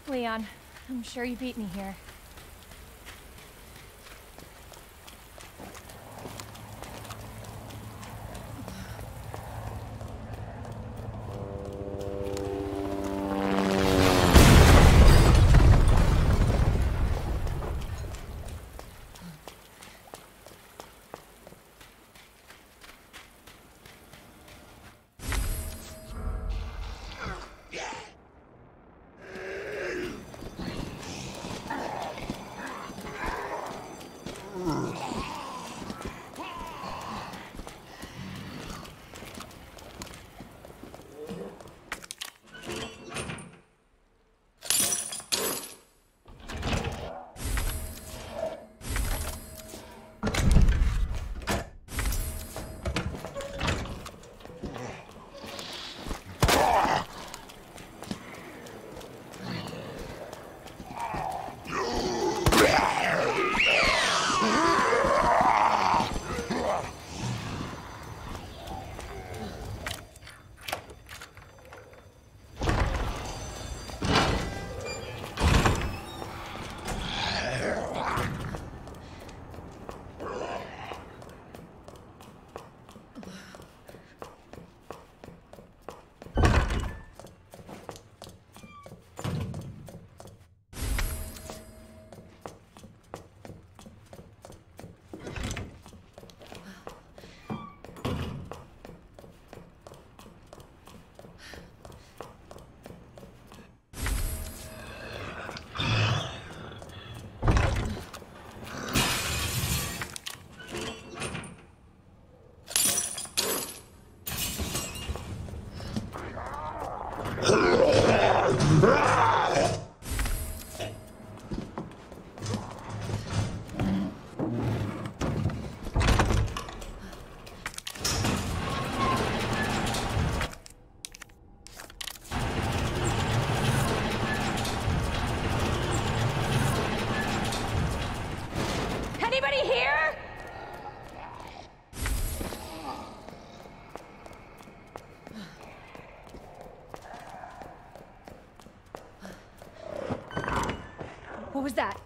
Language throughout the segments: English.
Leon, I'm sure you beat me here. Anybody here? What was that?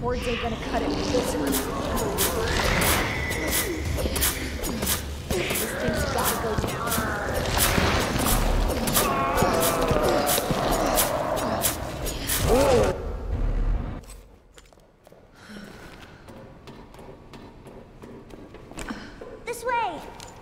cords ain't gonna cut it this way. This thing's gotta go down. This way!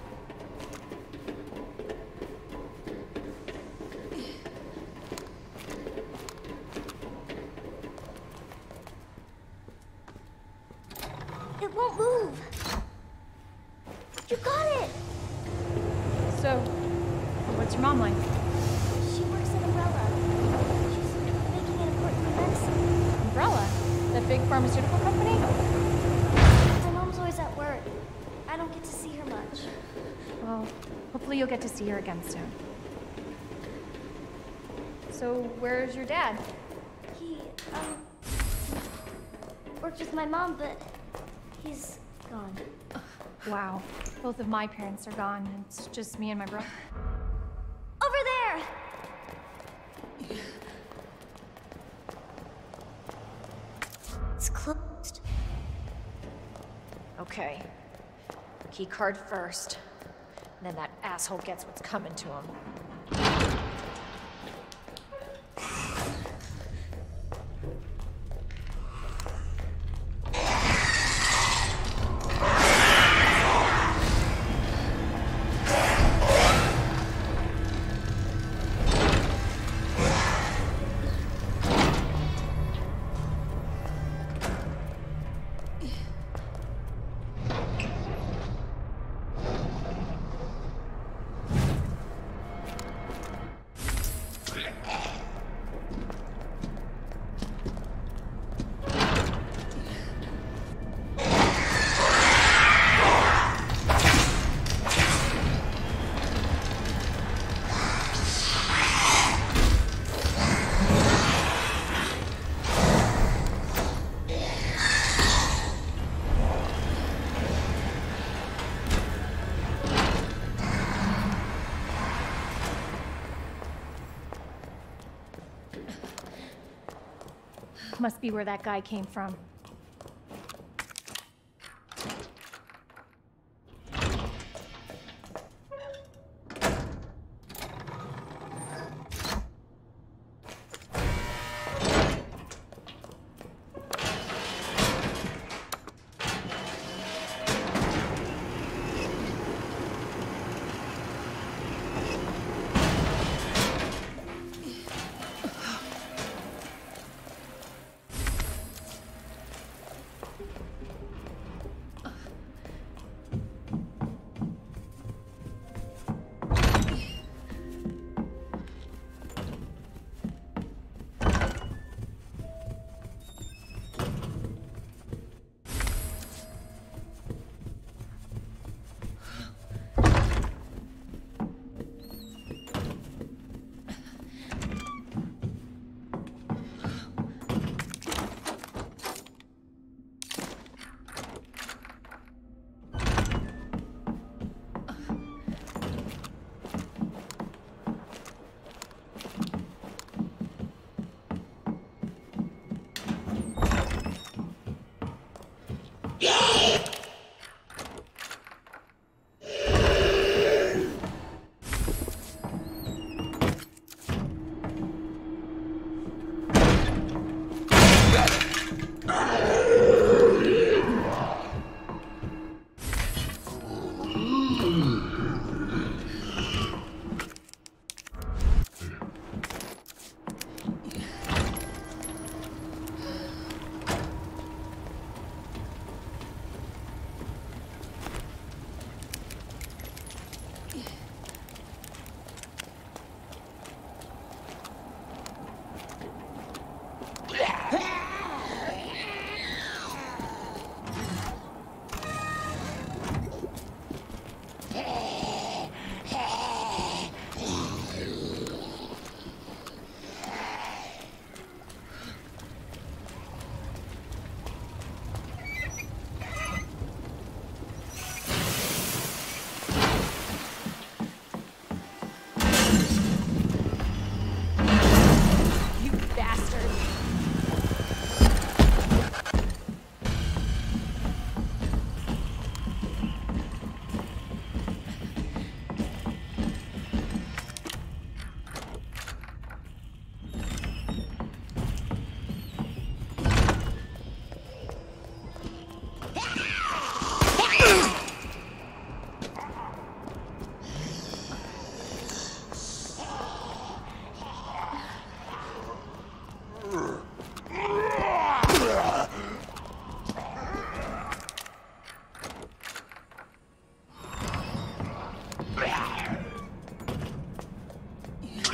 It won't move. You got it! So, what's your mom like? She works at Umbrella. She's making an important new medicine. Umbrella? The big pharmaceutical company? My mom's always at work. I don't get to see her much. Well, hopefully you'll get to see her again soon. So, where's your dad? He, worked with my mom, but he's gone. Wow. Both of my parents are gone. It's just me and my brother. Over there! It's closed. Okay. Key card first. Then that asshole gets what's coming to him. Must be where that guy came from.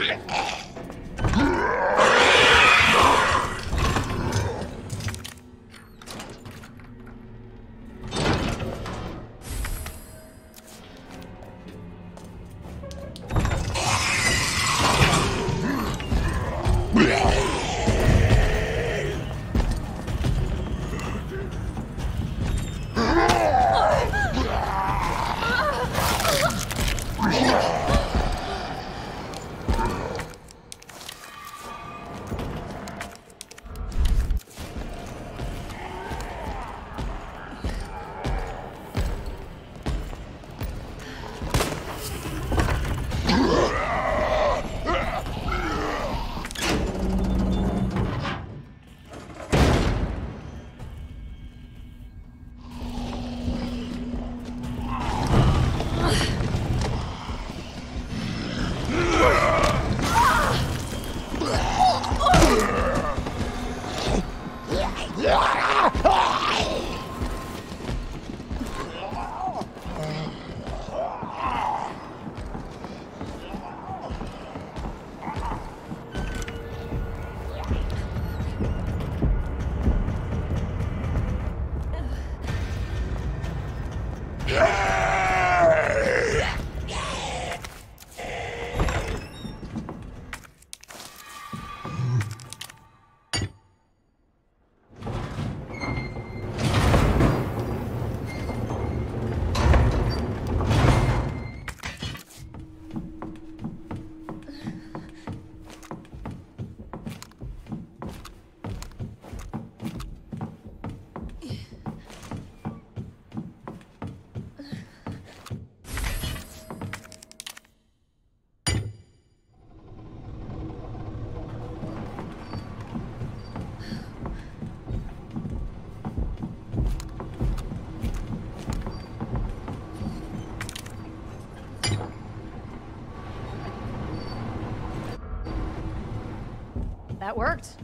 That worked.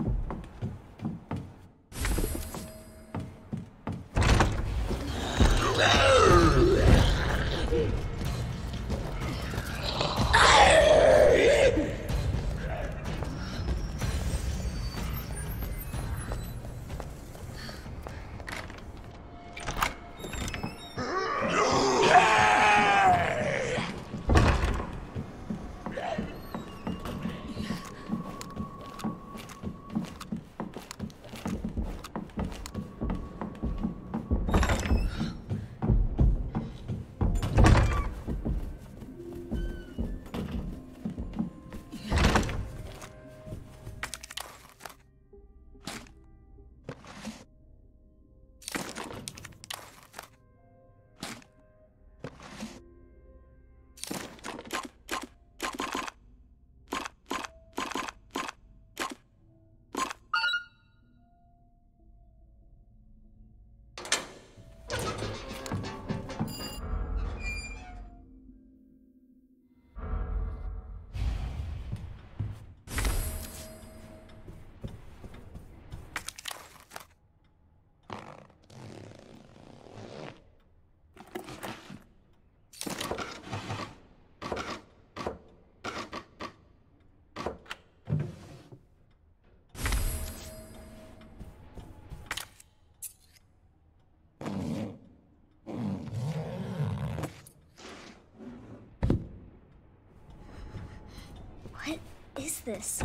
What is this?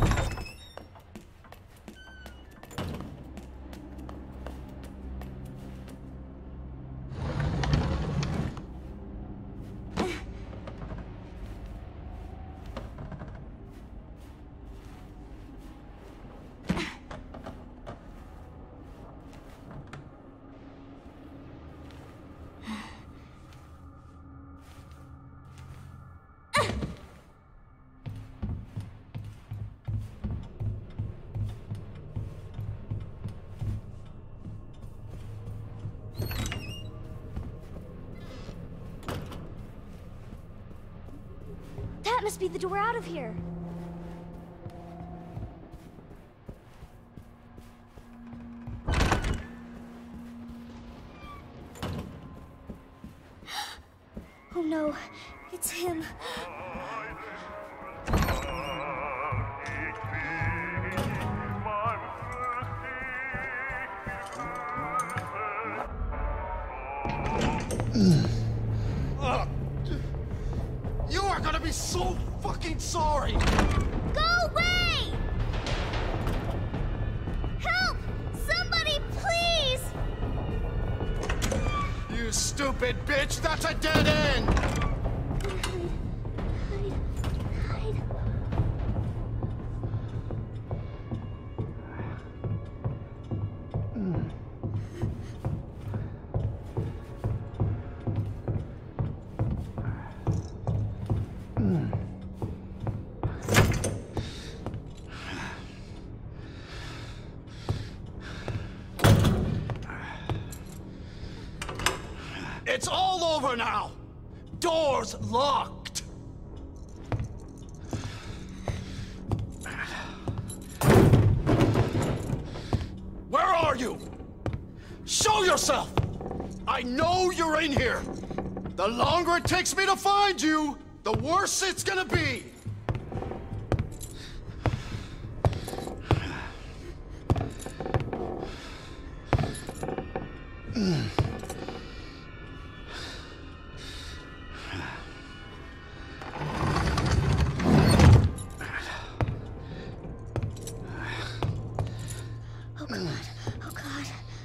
That must be the door out of here. Oh no, it's him. You are gonna be so fucking sorry! Go away! Help! Somebody, please! You stupid bitch! That's a dead end! Hide. It's all over now! Doors locked! Where are you? Show yourself! I know you're in here! The longer it takes me to find you, the worse it's gonna be! Oh God.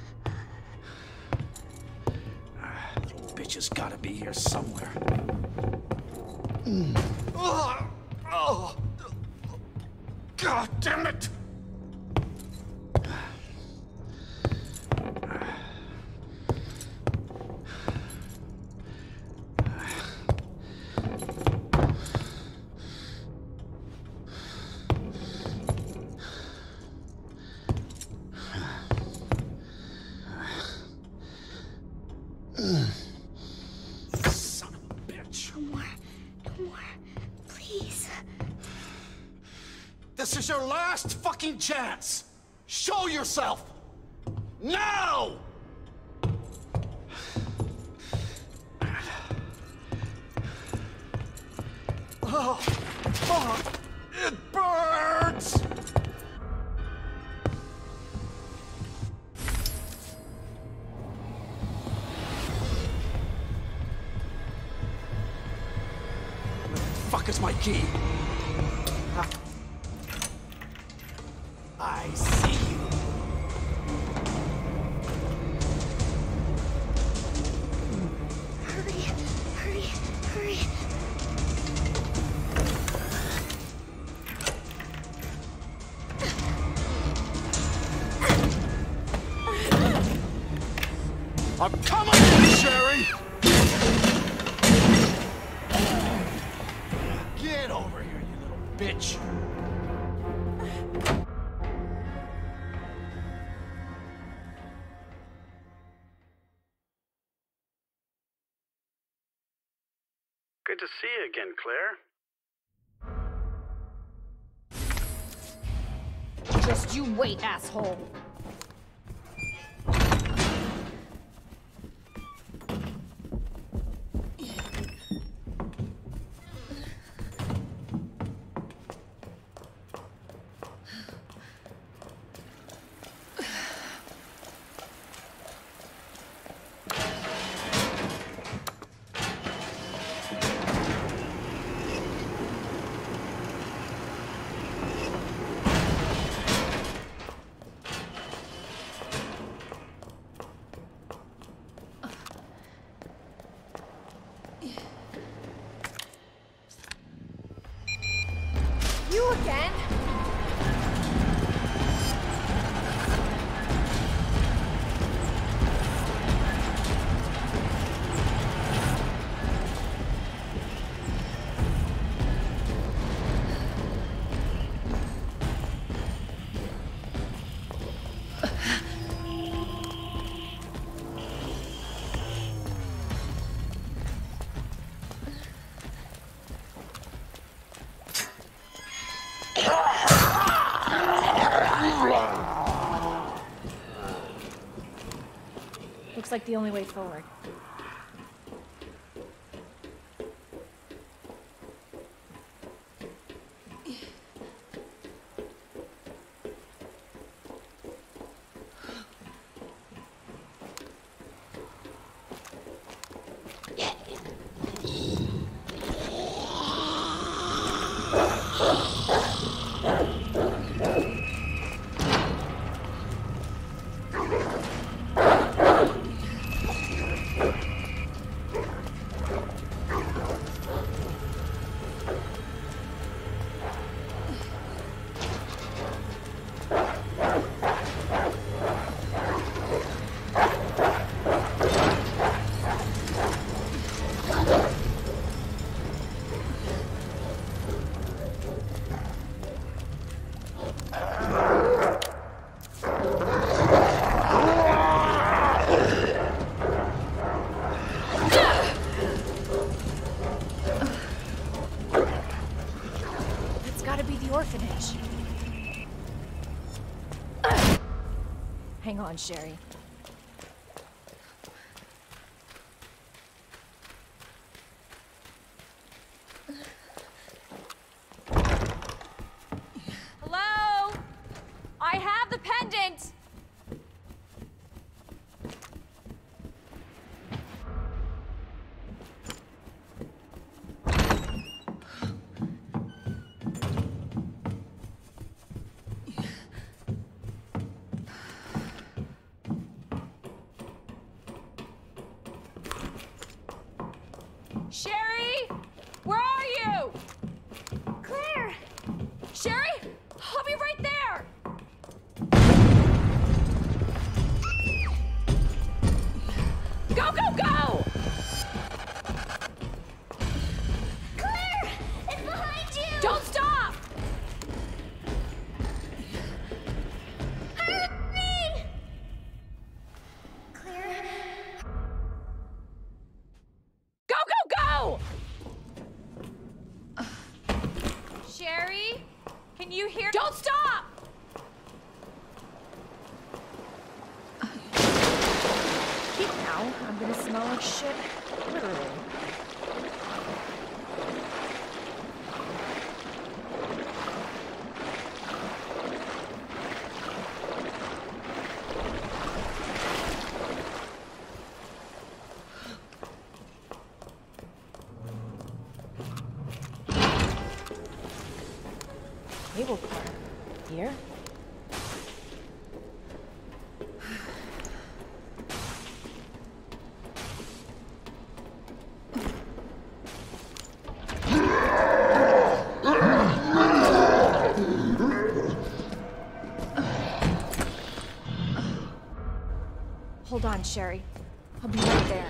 You bitches gotta be here somewhere. God damn it! Son of a bitch. No more. Please. This is your last fucking chance! Show yourself! Now! Oh, fuck! It burns! Where the fuck is my key? Huh? I see you. Hurry. I'm coming in, Sherry! Get over here, you little bitch! Good to see you again, Claire. Just you wait, asshole. You again? Looks like the only way forward. bitch. Hang on, Sherry. Hello? I have the pendant! Sherry? Where are you? Claire! Sherry? I'll be right there! Go, go, go! Claire! It's behind you! Don't stop! Hurry! Claire? Go, go, go! Sherry? Can you hear? Don't stop! Keep now. I'm gonna smell like shit. Literally. Cable car. Here? Hold on, Sherry. I'll be right there.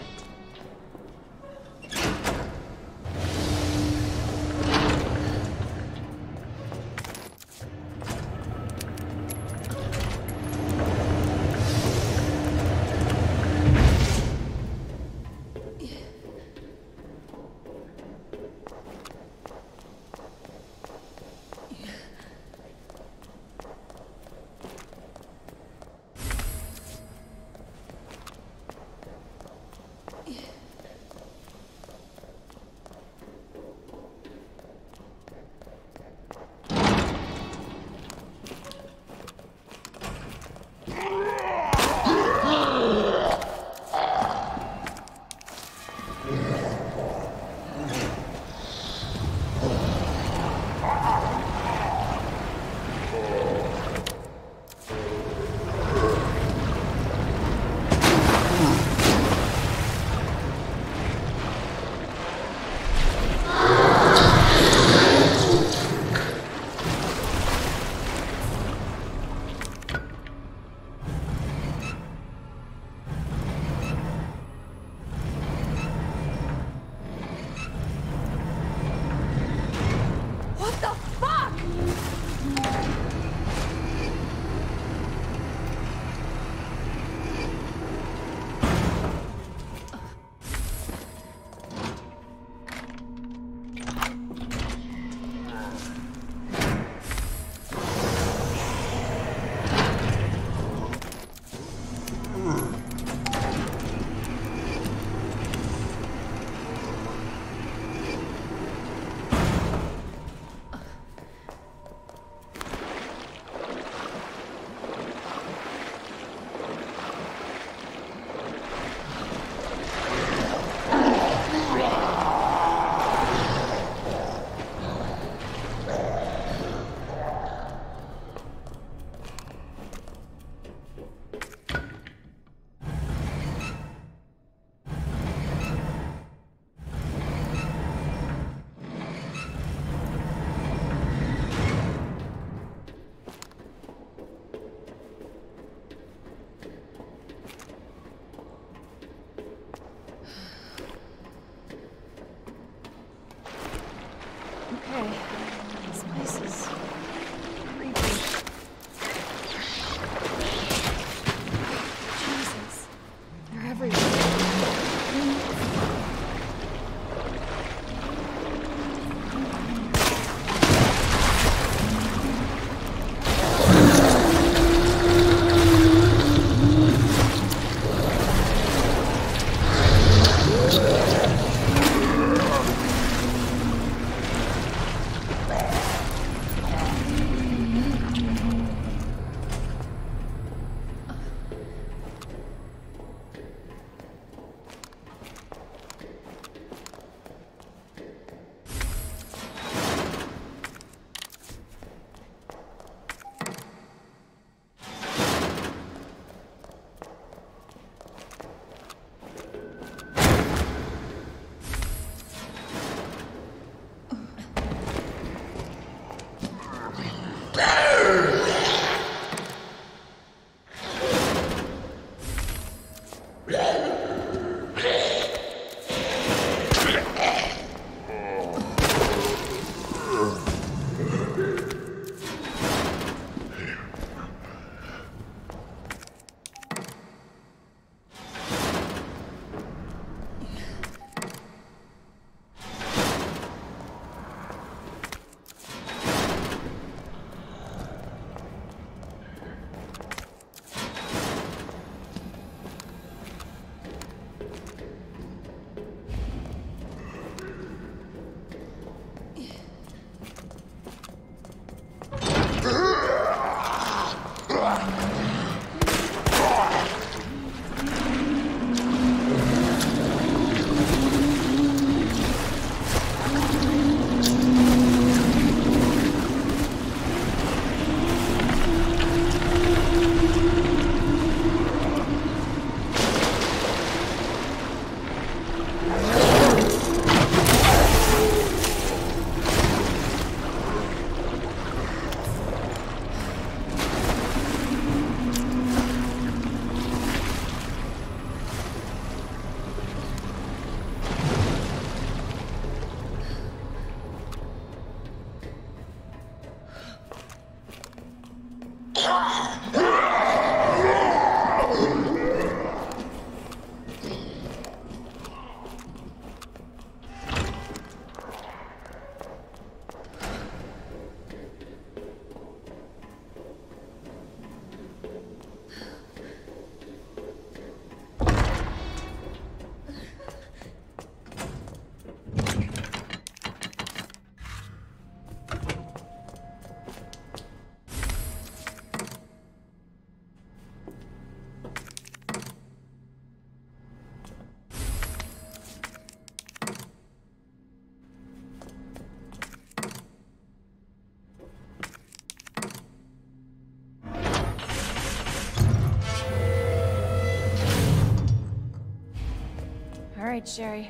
All right, Sherry.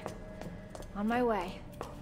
On my way.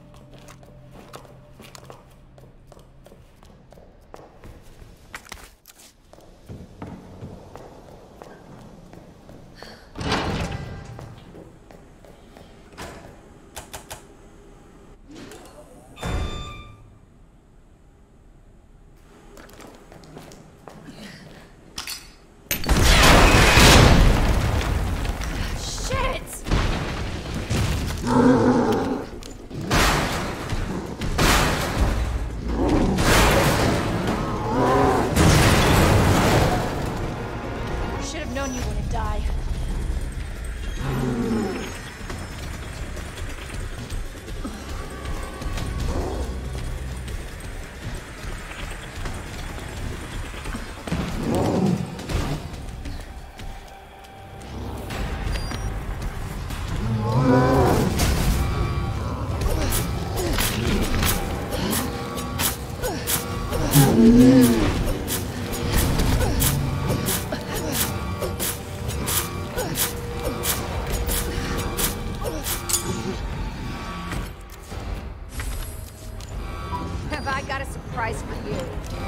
Have I got a surprise for you?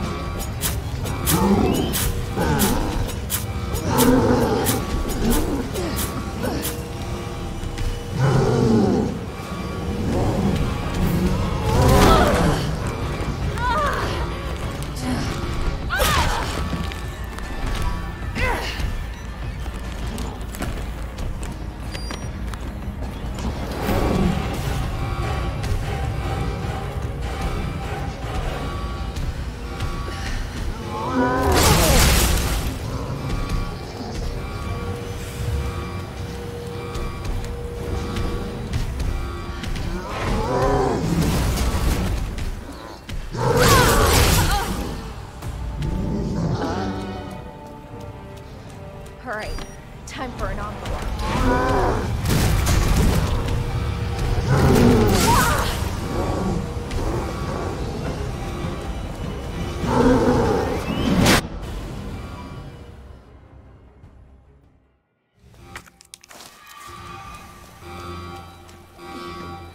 Alright, time for an encore.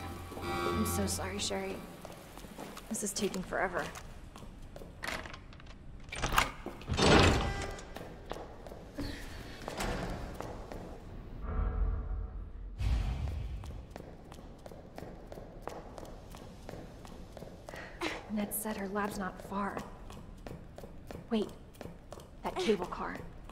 I'm so sorry, Sherry. This is taking forever. Ned said her lab's not far. Wait, that cable car.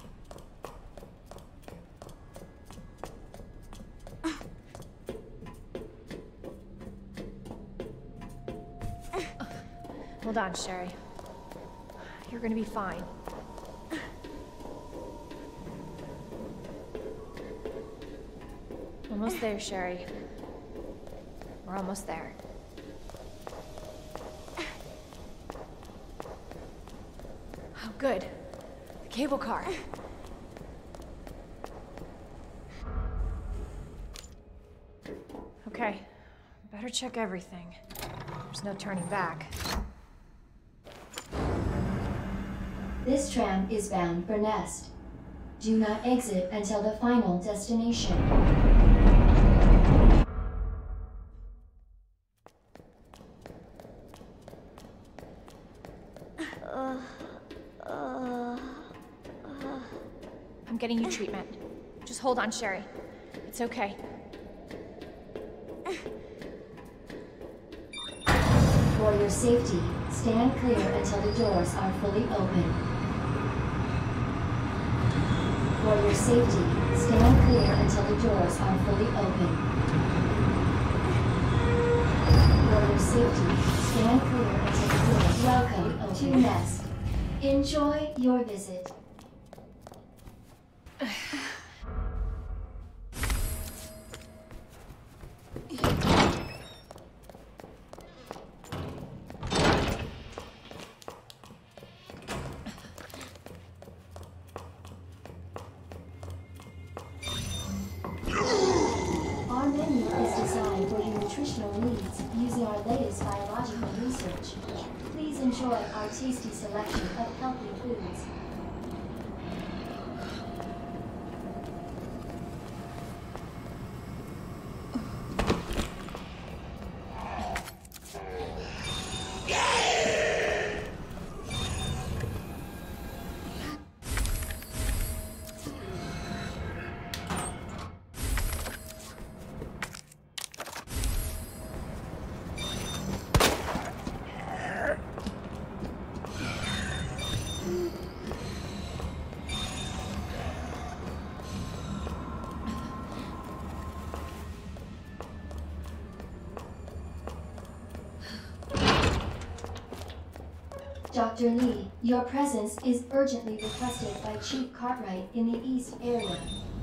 Hold on, Sherry. You're gonna be fine. Almost there, Sherry. We're almost there. Oh, good. The cable car. Okay. Better check everything. There's no turning back. This tram is bound for Nest. Do not exit until the final destination. I'm getting you treatment. Just hold on, Sherry. It's okay. For your safety, stand clear until the doors are fully open. For your safety, stand clear until the doors are fully open. For your safety, stand clear until the doors. Welcome to Nest. Enjoy your visit. Our menu is designed for your nutritional needs using our latest biological research. Please enjoy our tasty selection of healthy foods. Dr. Lee, your presence is urgently requested by Chief Cartwright in the East area.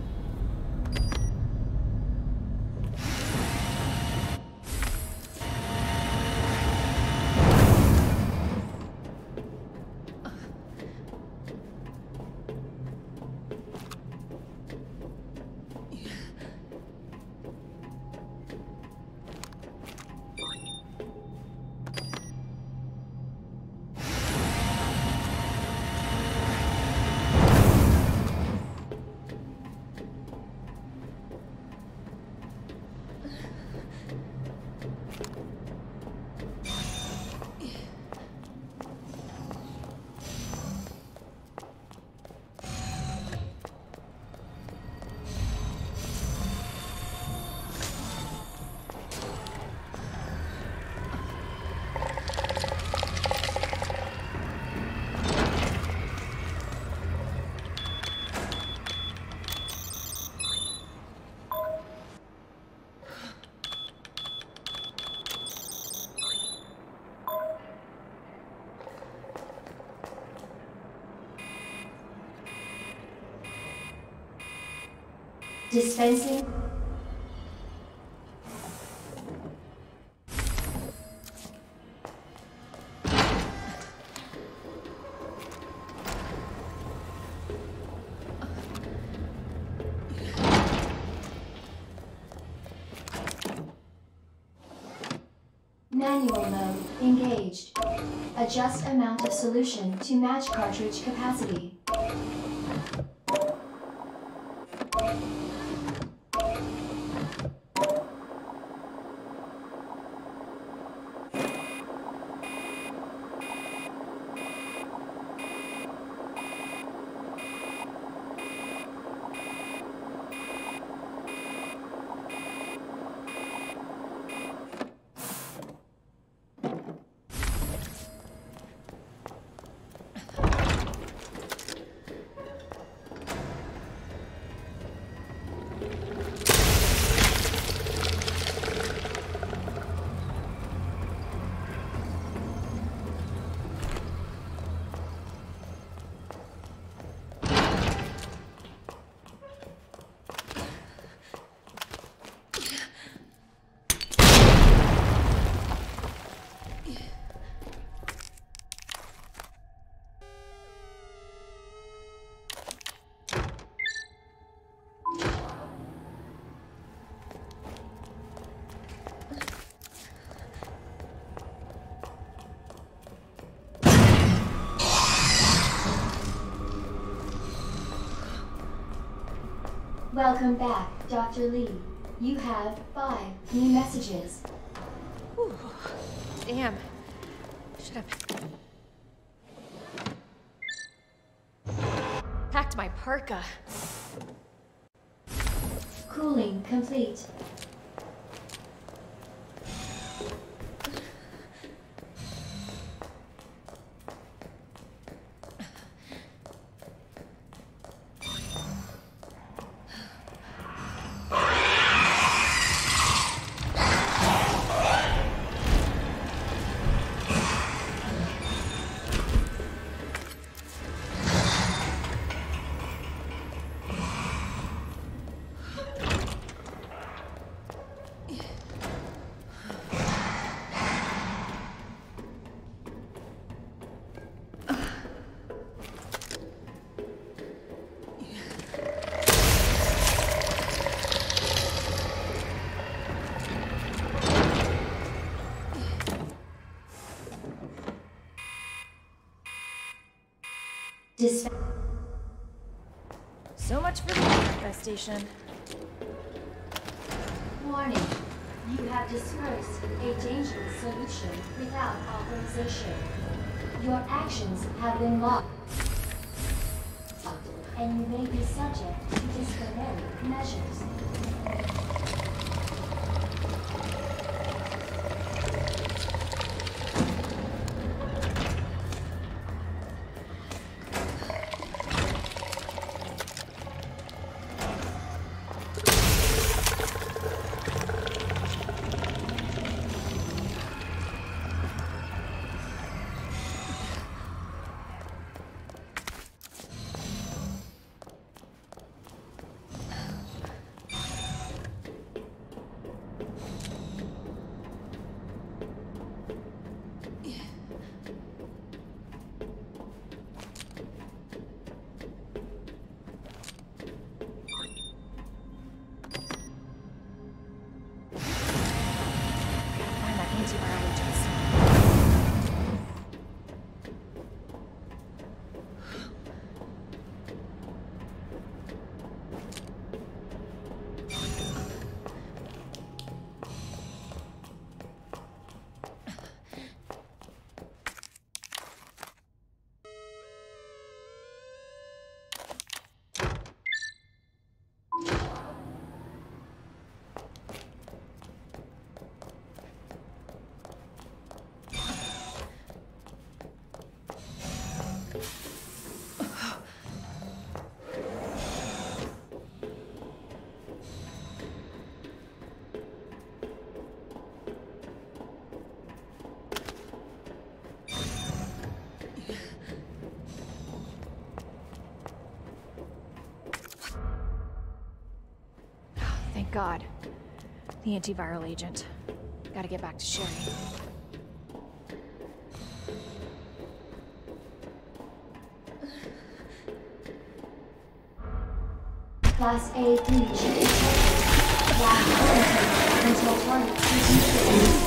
Dispensing. Manual mode engaged. Adjust amount of solution to match cartridge capacity. Welcome back, Dr. Lee. You have 5 new messages. Whew. Damn. Should have packed my parka. Cooling complete. So much for the infestation. Warning. You have dispersed a dangerous solution without authorization. Your actions have been logged, and you may be subject to disciplinary measures. Thank God. The antiviral agent. Gotta get back to Sherry. Class A breach detected. Last until target is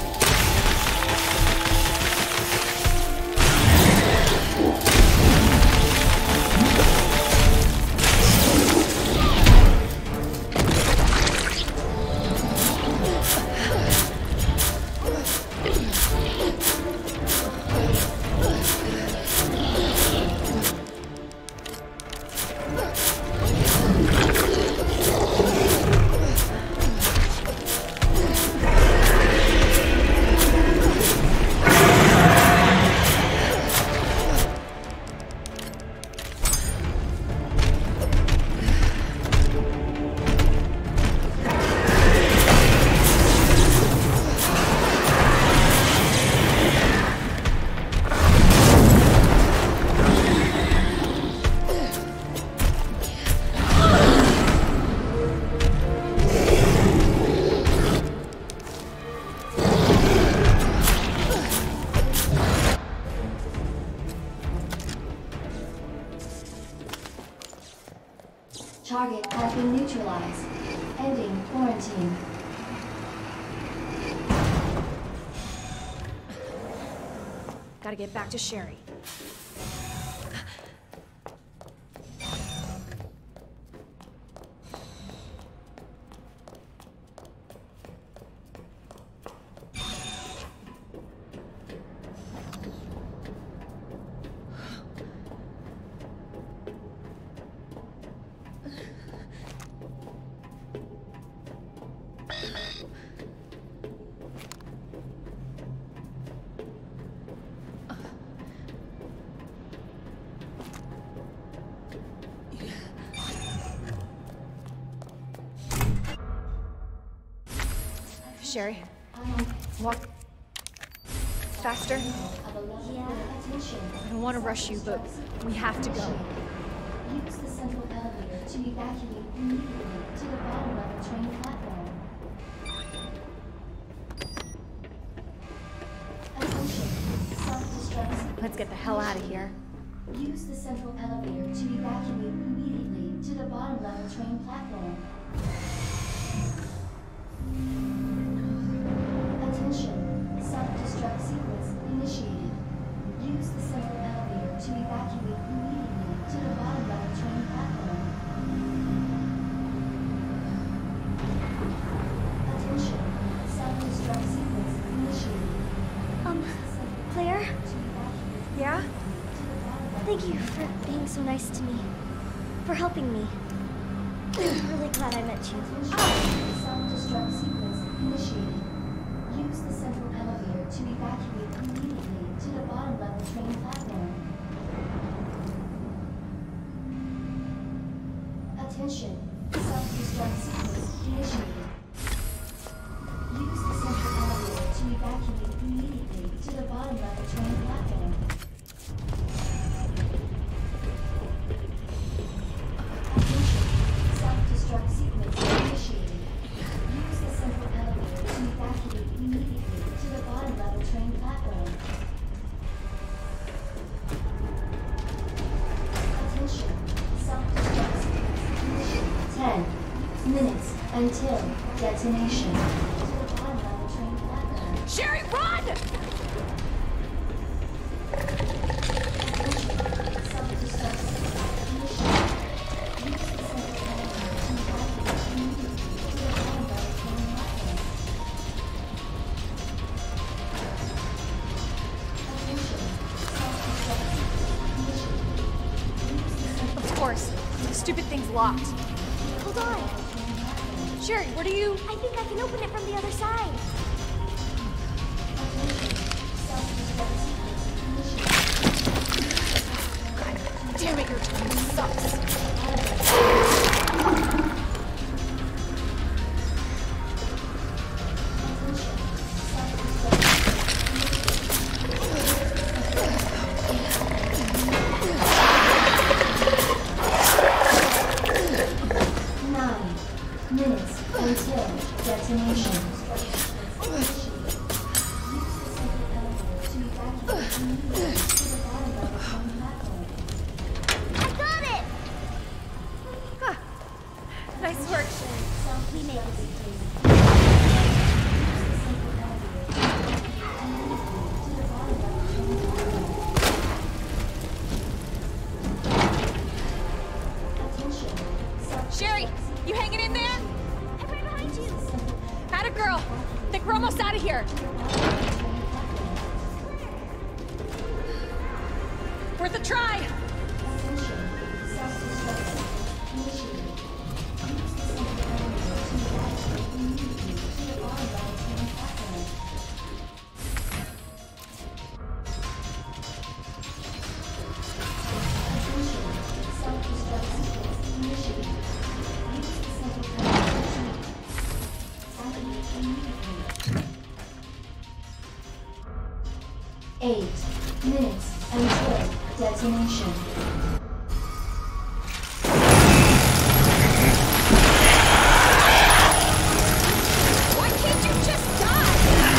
Target has been neutralized. Ending quarantine. Gotta get back to Sherry. Sherry. Walk faster. Yeah. I don't want to rush you, but we have to go. Use the central elevator to evacuate immediately to the bottom level train platform. Attention, self-destruct sequence. Let's get the hell out of here. Use the central elevator to evacuate immediately to the bottom level train platform. Attention, self-destruct sequence initiated. Use the central elevator to evacuate immediately to the bottom level train platform. Attention, self-destruct sequence initiated. Claire? Yeah? Thank you for being so nice to me. For helping me. I'm really glad I met you. Self-destruct sequence initiated. Use the central elevator to evacuate immediately to the bottom level train platform. Attention, self-destruct sequence initiated. Use the central elevator to evacuate immediately to the bottom level train platform. Attention, self-destruct sequence initiated. Use the central elevator to evacuate immediately to the bottom level train platform. Attention, self-destruct sequence initiated. 10 minutes until detonation. To the bottom level train platform. Sherry, run! Attention, self-destruct sequence initiated. Use the central elevator to evacuate immediately to the bottom level train platform. Attention, self-destruct sequence initiated. Use the central Of course. The stupid thing's locked. Hold on. Sherry, what are you... I think I can open it from the other side. God damn it, your timing sucks. I got it! Huh. Nice work. We made it. Sherry, you hanging in there? I'm right behind you. Atta girl. Think we're almost out of here. Worth a try. Minutes until detonation. Why can't you just die?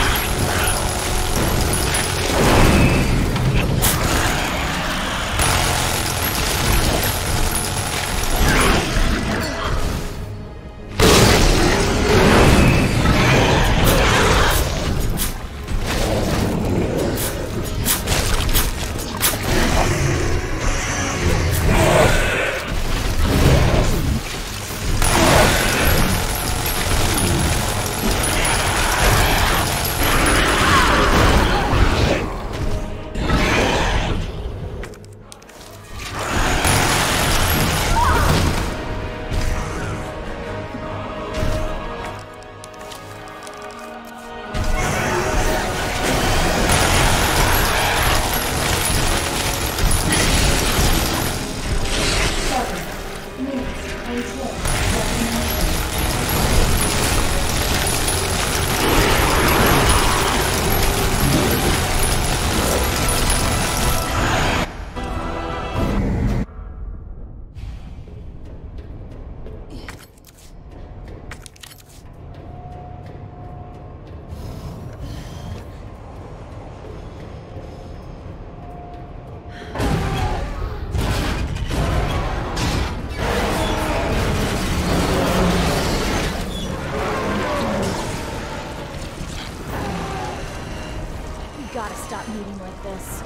this.